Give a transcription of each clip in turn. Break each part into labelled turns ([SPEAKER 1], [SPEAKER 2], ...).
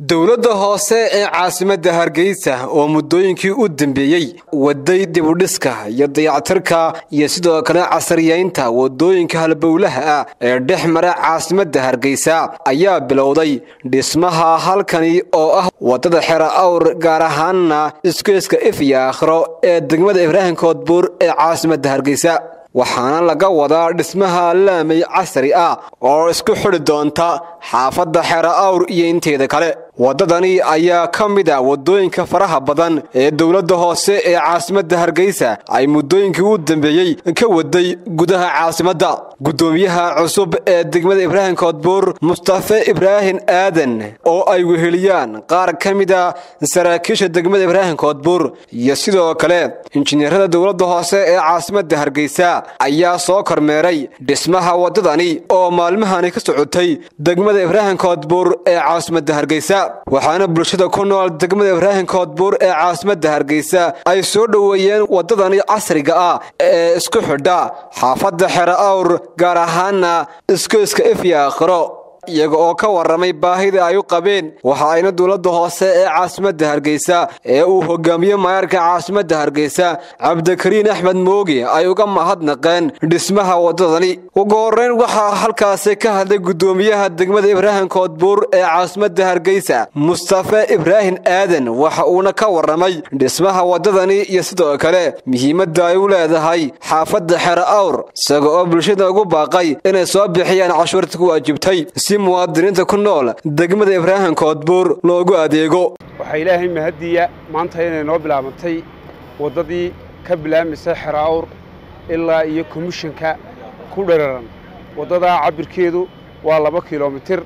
[SPEAKER 1] dowladda hoose ee caasimadda Hargeysa oo muddooyinkii u dambeeyay waday dib u dhiska iyo dayactirka iyo sidoo kale casriyeynta wadooyinka halbowlaha ah ee dhexmara caasimadda Hargeysa ayaa bilowday dhismaha halkani oo ah wadada Xera Awr gaar ahaan iskeeska Ifya Akhro ee degmada Ibraahim Koodbuur ee caasimadda Hargeysa waxaana laga wadaa dhismaha laamay casri ah oo isku xidhi doonta xaafadda Xera Awr iyo inteeda kale wadadani ayaa ka mid ah wadooyinka faraha badan ee dowladda hoose ee caasimadda Hargeysa ay muddooyinkii u dambeeyay ka waday gudaha caasimadda gudoomiyaha cusub ee degmada Ibraahim Koodbuur Mustafa Ibrahim Aadan oo ay weheliyaan qaar ka mid ah saraakiisha degmada Ibraahim Koodbuur iyo sidoo kale injineerada dowladda hoose ee caasimadda Hargeysa ayaa soo kormeeray dhismaha wadadani oo maalmahan ka socotay degmada Ibraahim Koodbuur ee caasimadda Hargeysa waxaana bulshada ku nool degmada Ibraahim Koodbuur ee caasimadda Hargeysa ay soo dhaweeyeen wadadani casriga ah ee isku xidha xaafadda Xera Awr gaar ahaan iskeeska Ifya Akhro iyaga oo ka waramay baahida ay u qabeen waxa ayna dowladda hoose ee caasimadda Hargeysa ee uu hogaamiyo maayarka caasimadda Hargeysa Cabdikariin Axmed Mooge ay uga mahadnaqeen dhismaha wadadani ugu horeyn waxa halkaas ka hadlay gudoomiyaha degmada Ibraahim Koodbuur ee caasimadda Hargeysa Mustafa Ibrahim Aadan waxa uu ka waramay dhismaha wadadani iyo sidoo kale muhiimadda ay u leedahay xaafadda Xera Awr isagoo bulshada ugu baaqay inay soo bixiyaan cashuurta ku waajibtay muwaadiniinta ku nool degmada Ibraahim Koodbuur loogu adeego
[SPEAKER 2] waxa Ilaahay mahadiya maanta inay noo bilaabantay wadadii ka bilaabmaysa Xera Awr ilaa iyo komishanka ku dheeraran wadada cabirkeedu waa 2 kiiloomitir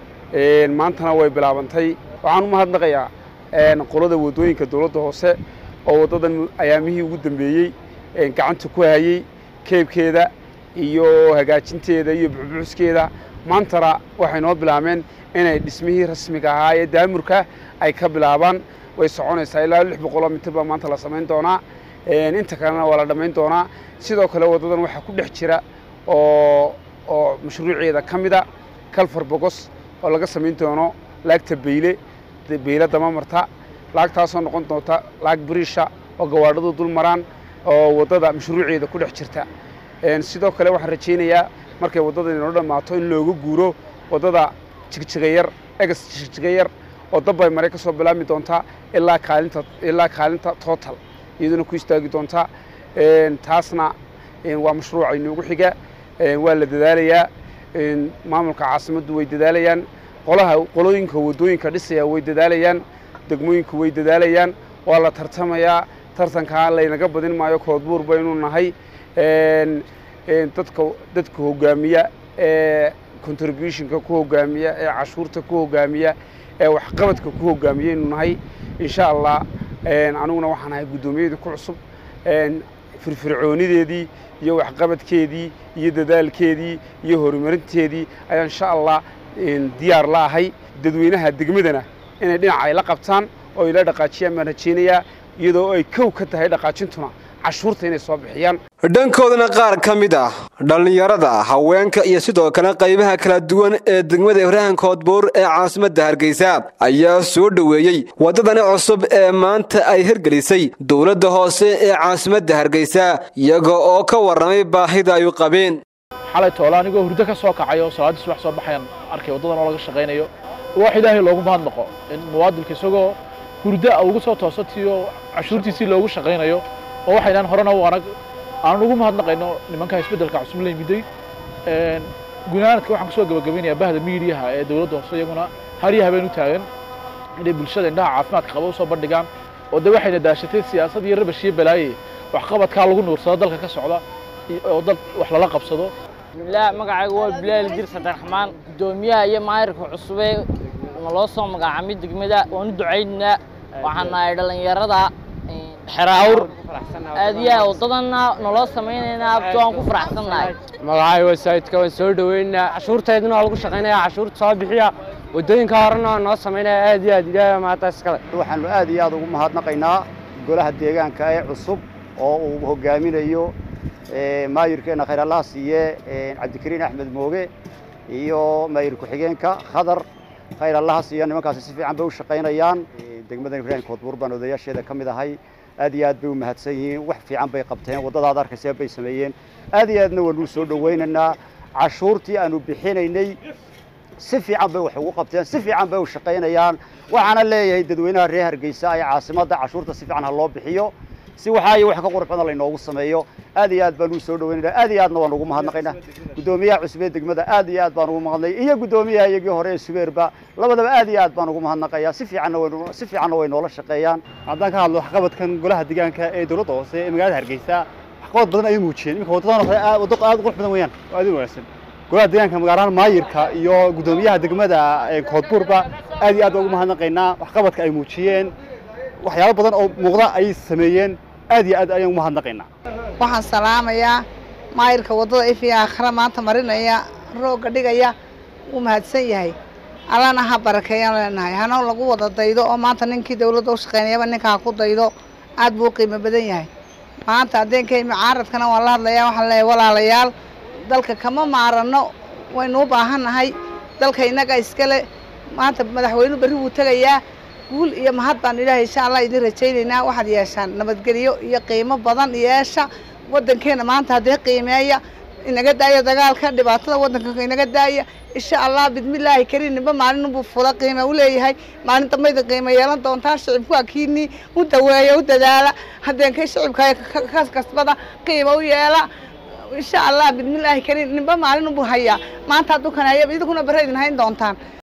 [SPEAKER 2] maantana way bilaabantay waxaan u mahadnaqayaa qolada wadooyinka dowladda hoose oo wadadan ayaamihii ugu dambeeyay gacanta ku hayay keebkeeda iyo hagaajinteeda iyo buuxbuuskeeda maantara waxay noo bilaabeen inay dhismihii rasmiga ahaa ee daamurka ay ka bilaabaan way soconaysaa ilaa 600 mitir ba maanta la sameyn doonaa inta kalena waa la dhameyn doonaa sidoo kale wadadan waxa ku dhex jira oo mashruuceeda kamida Kalfar Bogos oo laga sameyn doono laagta beyle dama marta laagtaas oo noqon doonta laag brisha oo gawaadhadu dul maraan oo wadada mashruuceeda ku dhex jirta sidoo kale waxaan rajaynayaa markay wadada inoo dhamaato in looga guuro wadada jigjiga oo dabay maray ka soo bilaabmi doonta ilaa kaalinta total iyaduna ku istaagi doonta taasna waa mashruuc inoogu xiga waa la dadaalayaa maamulka caasimaddu way dadaalayaan qolooyinka wadooyinka dhisaya way dadaalayaan degmooyinka way dadaalayaan waa la tartamayaa tartanka laynaga badin maayo Koodbuur baynu nahay dadka hogaamiya ee contributionka ku hogaamiya ee cashuurta ku hogaamiya ee wax qabadka ku hogaamiya inuu nahay insha Allah aniguna waxaan ahay gudoomiyada ku cusub firfircoonideedii iyo wax qabadkeedii iyo dadaalkeedii iyo horumarinteedii ayaan insha Allah diyaar la ahay dadweynaha degmadana inay dhinac ay la qabtaan oo ila dhaqaajiyaan ma rajeynaya iyadoo ay kow ka tahay dhaqaajintuna cashuurta inay soo bixiyaan dhankoodana qaar ka mid ah dhalinyarada haweenka iyo sidoo kale qaybaha kala duwan ee degmada Ibraahim Koodbuur ee caasimadda Hargeysa ayaa soo dhaweeyay wadadani cusub ee maanta ay hirgelisay dowladda hoose ee caasimadda Hargeysa iyaga oo ka waramay baahida ay u qabeen
[SPEAKER 3] xalay toolaanigo hurdo ka soo kacayo salaadii subax soo baxayan arkay wadadan oo laga shaqeynayo wax Ilaahay loogu mahadnaqo in muwaadinka isagoo hurdo ugu soo toosatiyo cashuurtiisii loogu shaqeynayo oo waxaan horena aan ugu mahadnaqayno nimanka isbedelka cusub la yimiday gunaanadka waxaan soo gabagabeynayaa bahda miidiyaha ee dowladda hoose iyaguna hariyaha been u taagan inay bulshada indhaha caafimaadka qabo soo bandhigaan oo waxayna daashatay siyaasad iyo rabashiye balaaye wax qabadka lagu nuursado dalka ka socda oo dad wax lala qabsado
[SPEAKER 4] bismillaah magacaygu waa Bilaal Dirsan Raxmaan gudoomiyaha iyo maayarka cusub ee loo soo magacaabay degmada waan u ducaynaa waxaan nahay dhalinyarada Xera Awr aadiya wadadana nolo sameeynayna abtoon ku faraxsanahay
[SPEAKER 5] magacaygu sayidka waan soo dhaweynaa cashuurteedna lagu shaqeynayaa cashuurta soo bixiya wadooyinka horena noo sameeynaa aadiya ilaahay maanta iskale
[SPEAKER 6] waxaan aad iyo aad ugu mahadnaqaynaa golaha deegaanka ee cusub oo uu hogaaminayo maayirkeena khayr Allah siiye Cabdikariin Axmed Mooge iyo maayir ku xigeenka Khadar khayr allah siiyo nimankaasi si fiican bay u shaqaynayaan degmada Ibrahim Koodbuur baan odayaasheeda ka mid ahay aad iyo aad bay u mahadsan yihiin wax fiican bay qabteen wadada aad arkaysaa bay sameeyeen aad iyo aadna waan u soo dhaweynaynaa cashuurtii aanu bixinaynay si fiican bay wax ugu qabteen si fiican bay u shaqaynayaan waxaana leeyahay dadweynaha reer Hargeysa ay caasimada cashuurta si fiican loo bixiyo si waxa ay wax ka qurux badan la inoogu sameeyo aad iyo aad baan u soo dhaweynaynaa aad iyo aadna waan ugu mahadnaqaynaa gudoomiyaha cusub ee degmada aad iyo aad baan ugu mahadnay iyo gudoomiyaha iyagii hore ee Subeerba labadaba aad iyo aad baan ugu mahadnaqayaa si fiican way noola shaqeeyaan
[SPEAKER 7] haddaan ka hadlo waxqabadkan golaha deegaanka ee dawladda hoose ee magaalada Hargeysa waxqabad badan ay muujiyeen iminka wadadan wado aad qurux badan weeyaan aad u wanaagsan golaha deegaanka magaalada maayirka iyo gudoomiyaha degmada Koodbuurba aad iyo aad ugu mahadnaqaynaa waxqabadka ay muujiyeen waxyaabo badan oo muuqda ay sameeyeen aad iyo aad ayaan ugu mahadnaqaynaa
[SPEAKER 8] waxaan salaamayaa maayirka wadada ifiya akhra maanta marinaya rooga dhigaya uu mahadsan yahay allana ha barakeeyaan leenahay hana lagu wada daydo oo maanta ninkii dawladda u shaqeynayaba ninka ku daydo aad buu qiimo badan yahay maanta adeenkay mucaaradkana waan la hadlayaa waxaan leeyahay walaalayaal dalka kama maarano waynu u baahanahay dalka inaga iskale maanta madaxweynuhu berri wuu tagayaa guul iyo mahad baan ilaahay insha Allah idin rajaynaynaa waxaad yeeshaan nabadgelyo iyo qiimo badan yeesha wadankeena maanta hadii qiimeeya inaga daaya dagaalka dhibaatada wadanka inaga daaya insha Allah bidmillaahi kariinba maalin buu fula qiimo u leeyahay maalin dambayda qiimo yeelan doontaa shicibku akiini u daweeyo u dadaala hadeenkay shicibka kasbada qiimo u yeela insha Allah bidmillaahi kariin nimba maalin buu hayaa maanta dukan hayay idinku bareedin hayn doontaan